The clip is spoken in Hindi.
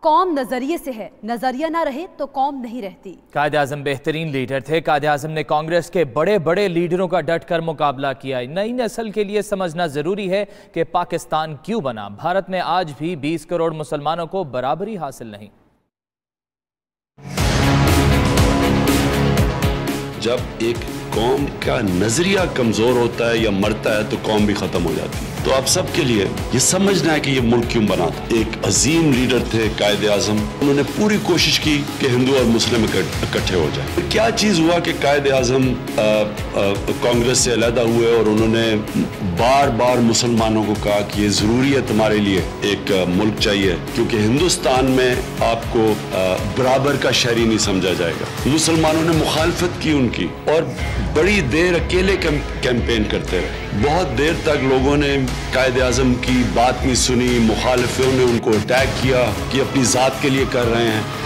कौम नजरिए से है, नजरिया ना रहे तो कौम नहीं रहती। कायद आजम बेहतरीन लीडर थे। कायद आजम ने कांग्रेस के बड़े बड़े लीडरों का डट कर मुकाबला किया। नई नस्ल के लिए समझना जरूरी है कि पाकिस्तान क्यों बना। भारत में आज भी 20 करोड़ मुसलमानों को बराबरी हासिल नहीं। जब एक कौम का नजरिया कमजोर होता है या मरता है तो कौम भी खत्म हो जाती है। तो आप सबके लिए ये समझना है कि ये मुल्क क्यों बना था। एक अजीम लीडर थे कायद आजम, उन्होंने पूरी कोशिश की कि हिंदू और मुस्लिम इकट्ठे हो जाए। तो क्या चीज हुआ कि कायद आजम कांग्रेस से अलहदा हुए और उन्होंने बार बार मुसलमानों को कहा कि ये जरूरी है तुम्हारे लिए एक मुल्क चाहिए, क्योंकि हिंदुस्तान में आपको बराबर का शहरी नहीं समझा जाएगा। मुसलमानों ने मुखालफत की उनकी और बड़ी देर अकेले कैंपेन करते रहे। बहुत देर तक लोगों ने कायद आजम की बात नहीं सुनी, मुखालिफों ने उनको अटैक किया कि अपनी जात के लिए कर रहे हैं।